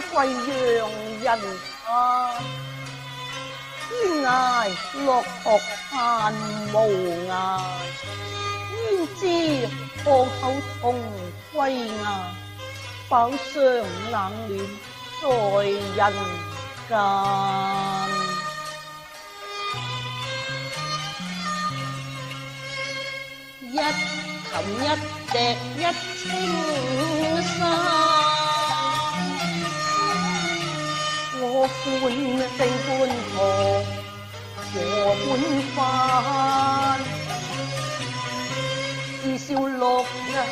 贵让人叹，天涯落学盼无涯，焉知河口同归涯，饱尝冷暖在人间。一琴一笛一青山，我歡聲歡樂和歡歡，至少6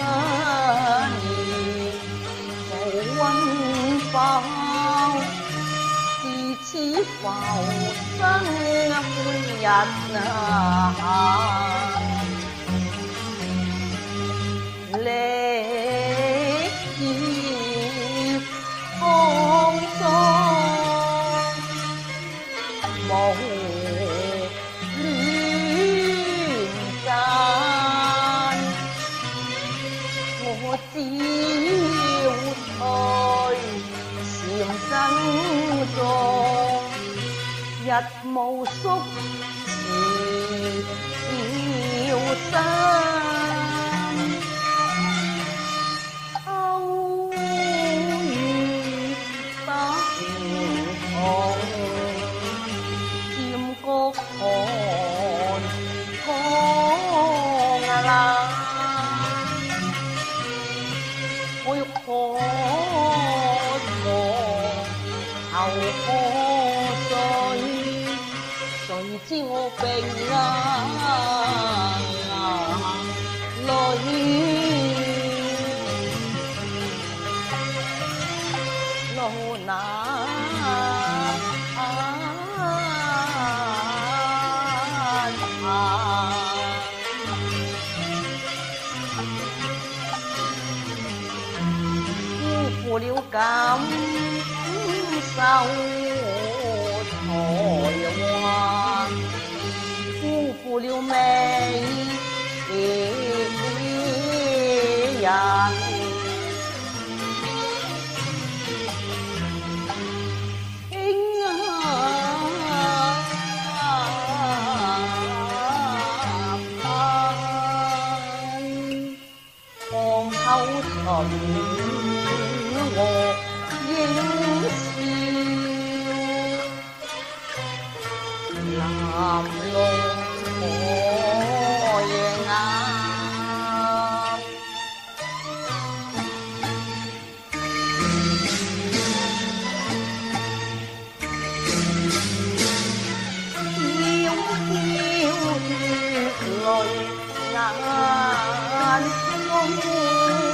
年無溫飽，自此浮生歡日啊！歷劫滄桑，無戀間，我只要隨禪珍重，日暮宿時遙生。我欲可望後何誰知我並淚路難。負了感受才華，辜負了美人。卿啊，望口唇。我應笑，南路我夜遙遙月淚眼中。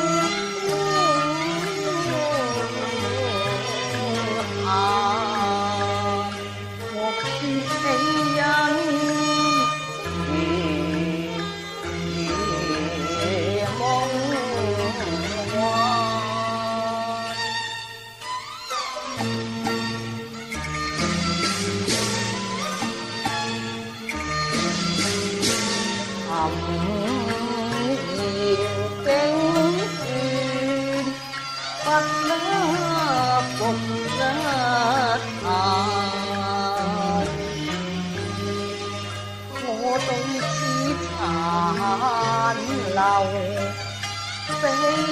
我對此殘留非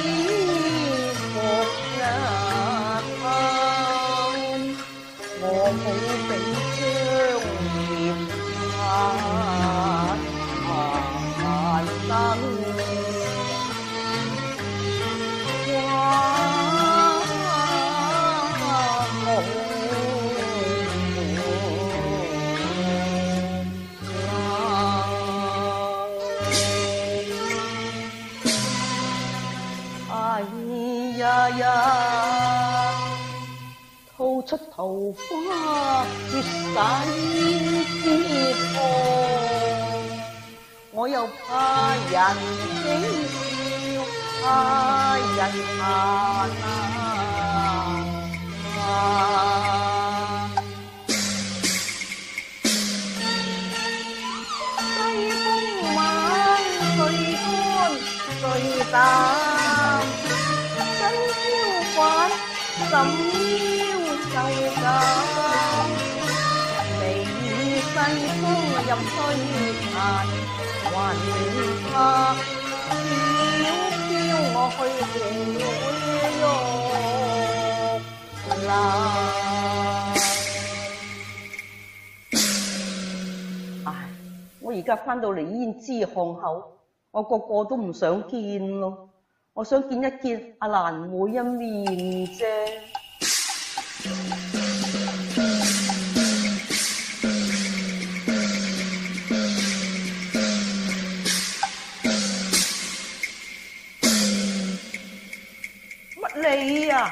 復一分，我好比將葉殘吐出桃花絕世之芳，我又怕人輕笑，怕人彈西風晚誰乾誰淡，新宵晚怎就咁，微細風入吹彈，還怕飄飄我去會喐啦。唉，我而家返到嚟胭脂巷口，我個個都唔想見咯。我想見一見阿蘭妹一面啫。乜你啊？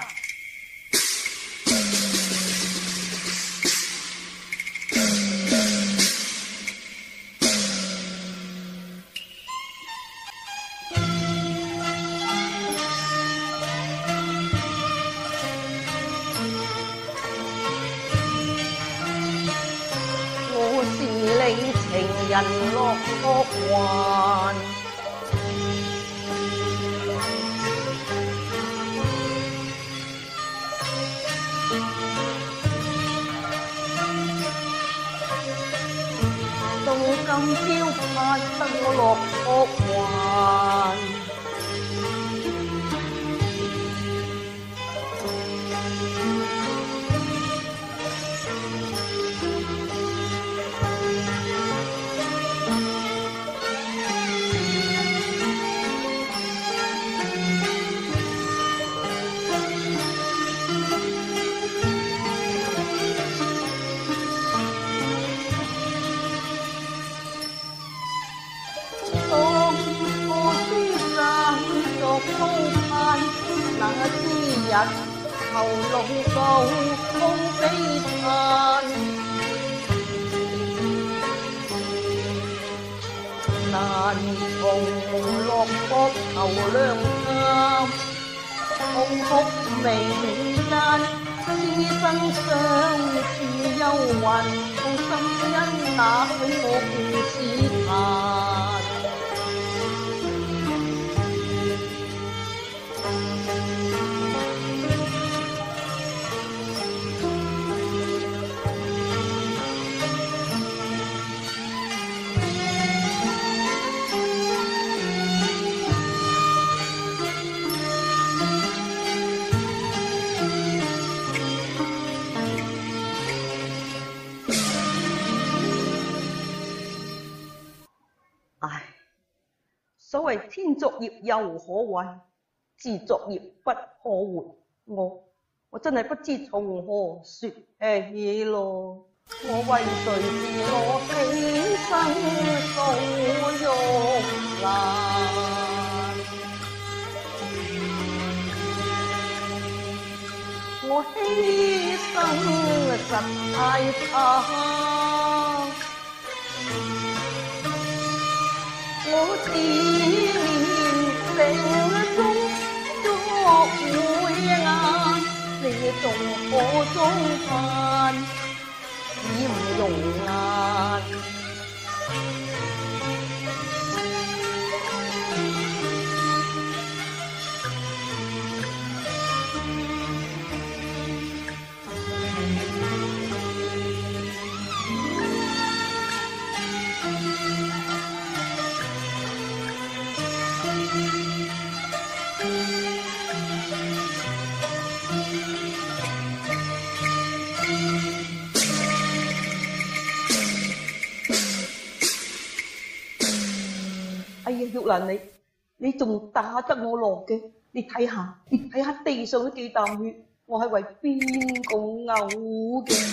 情人樂樂還，到今朝盼得我樂樂還。那之日後路到空悲嘆，難從落膊頭兩擔，空哭眉間，師生相處幽魂，心因那許我故事談。所謂天作孽又可畏，自作孽不可活。我真係不知從何說起咯。我為誰自我犧牲受辱難，我犧牲實太慘。我只面城中作會眼，你仲可中飯已唔容顏。哎呀，玉蘭你仲打得我落嘅？你睇下地上嗰幾啖血，我係為邊個嘔嘅？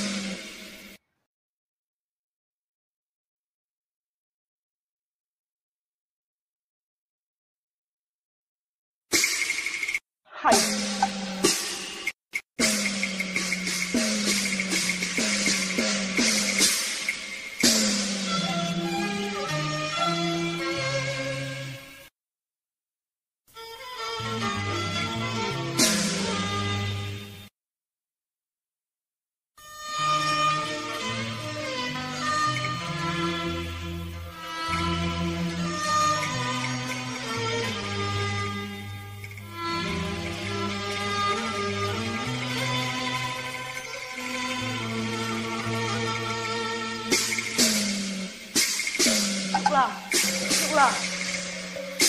係。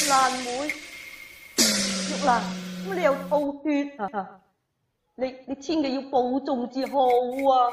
蘭妹，玉蘭，乜你又吐血啊？你千祈要保重至好啊！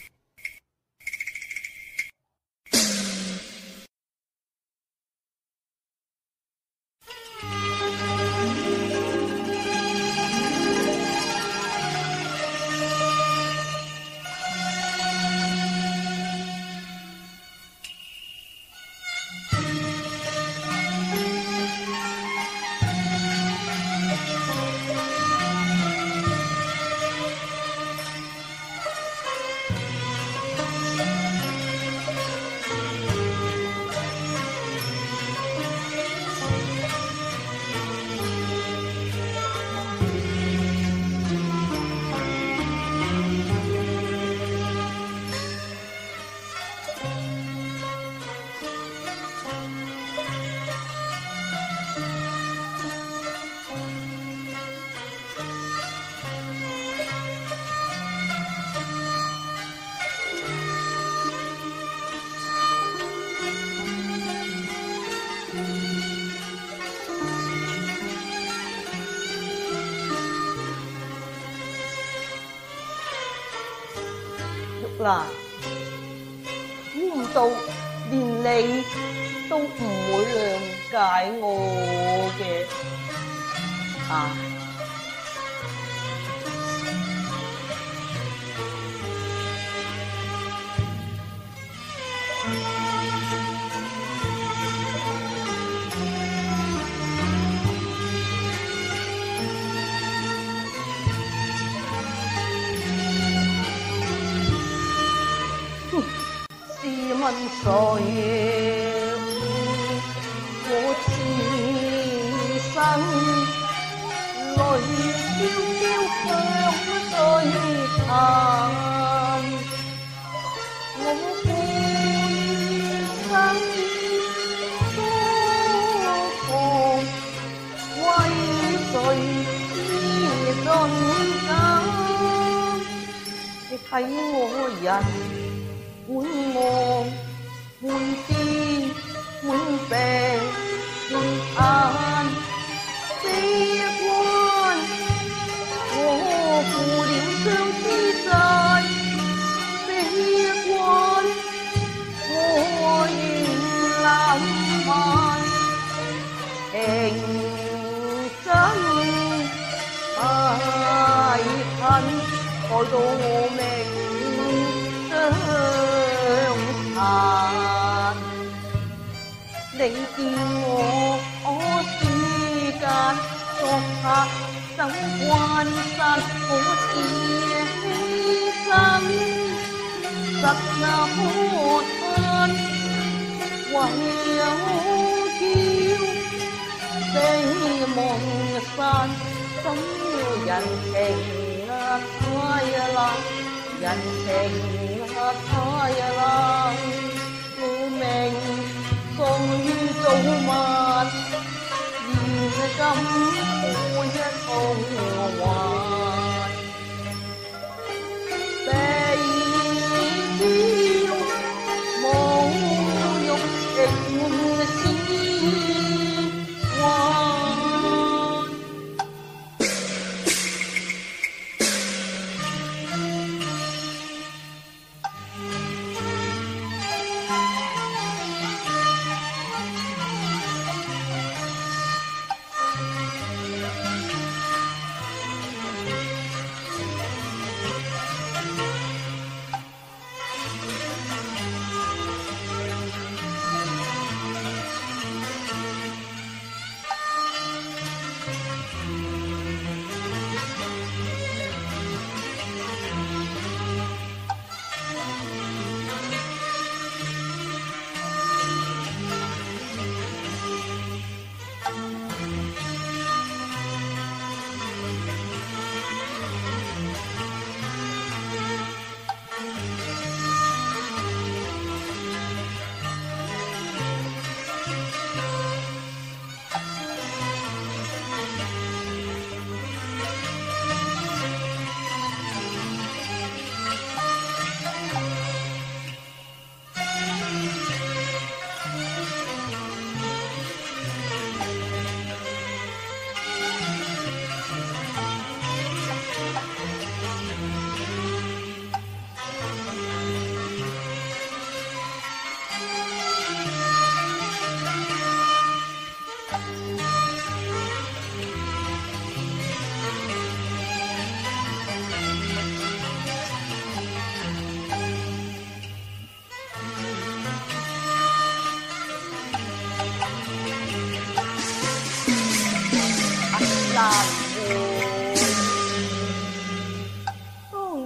嗱，估唔到連你都唔會諒解我嘅，唉。問誰？我此生淚飄飄向水嘆，我半生多狂，為誰知盡感？亦睇我人滿望滿癲滿病滿眼悲歡，我負了相思債悲歡，我願冷漫情真太近，愛到我命相殘，你見我之間作客走關山，我自犧牲，實那可嘆，唯有叫死夢散，怎料人情太冷，人情太冷，我命喪於早晚，現今我一痛還，悲嬌侮辱情絲幻。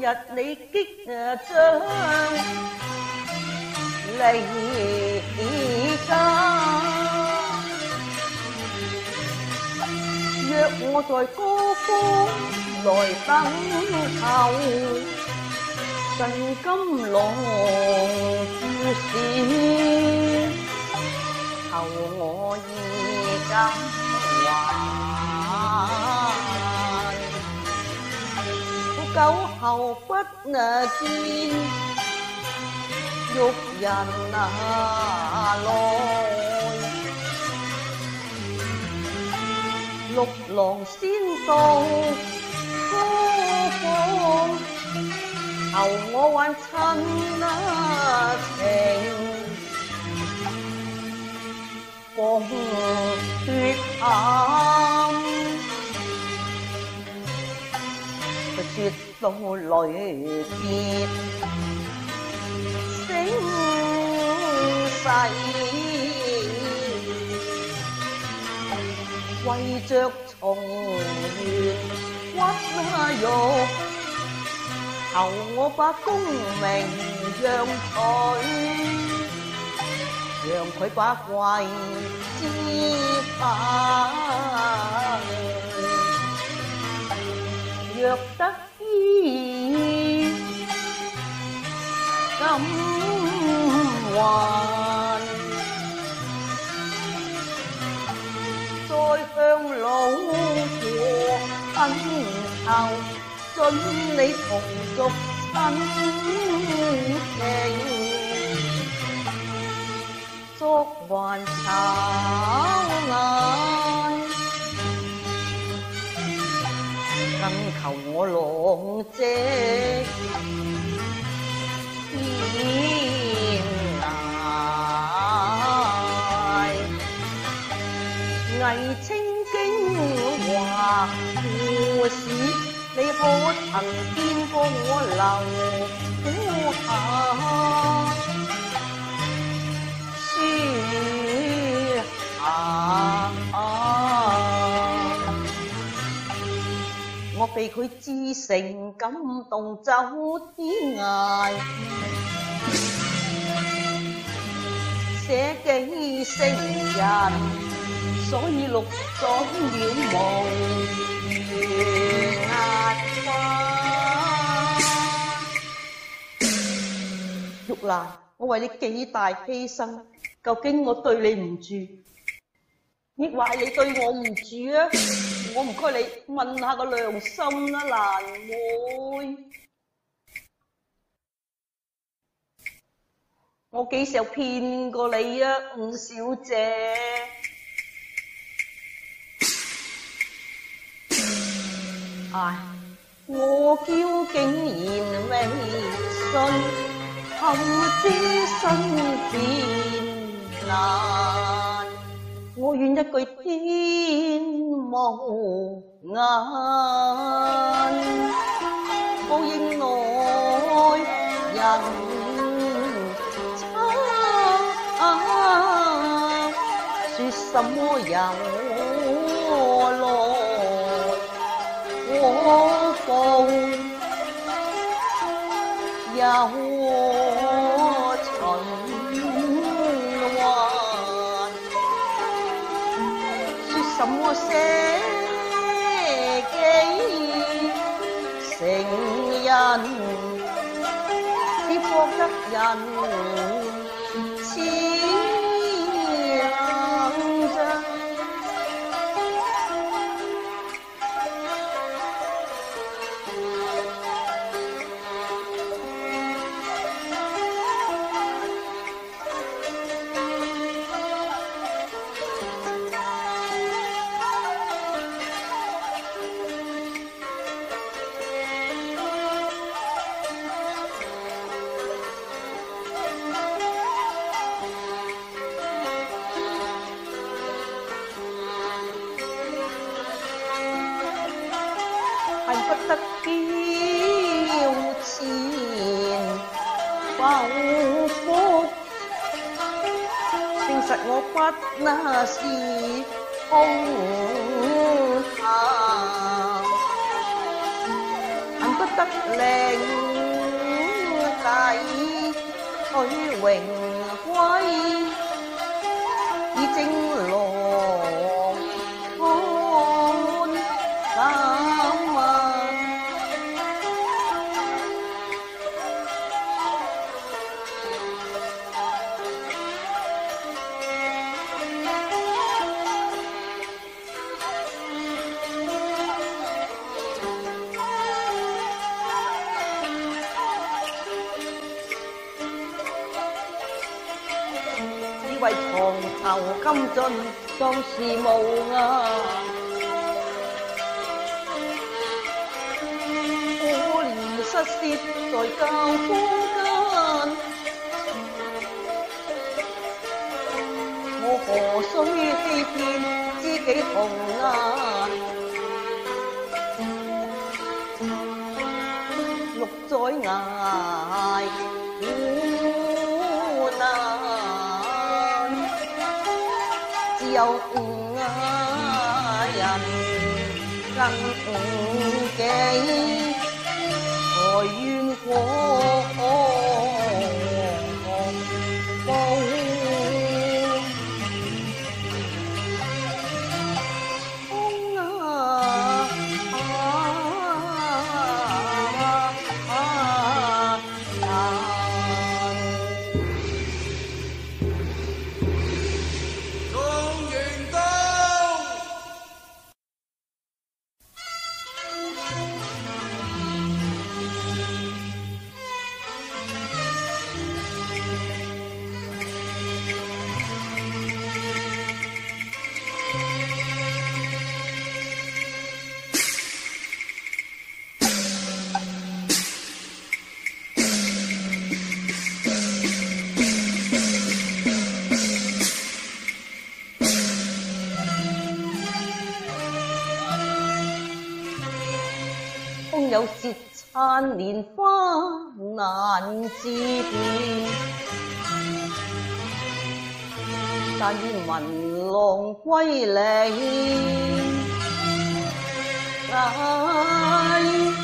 日你激將離家，若我在高峰來等候，盡金浪故事，求我意更還。久後不見，玉人來。六郎先到初訪，求我還親情，放血淡。說到離別聲勢，為着重圓屈辱，求我把功名讓佢把貴之法。若得依金還，再向老婆懇求，准你同續親情，作還炒眼。更求我郎姐天涯，魏清京話故事，你可曾見過我留下書下？我被佢至誠感動走天涯，寫幾成人，所以錄咗了無涯花。玉蘭，我為你幾大犧牲，究竟我對你唔住，抑或係你對我唔住啊？我唔該你問下個良心啦，蘭妹。我幾時有騙過你啊，吳小姐？唉，我嬌竟然未信，後知身變難。我願一句天無眼，報應來人差，說什麼有來我報有循環。什麼捨己成人，只覺得人似硬象。恨不得嬌纏浮福，證實我不那是空談。恨不得得領禮，許榮歸，以正郎看膽啊！為床頭金盡，壯士無涯。可憐失竊在教坊間，我何須欺騙知己同顏？六載捱苦難。只有人跟己，才怨果報。空有舌燦蓮花難自辯，但願聞郎歸嚟。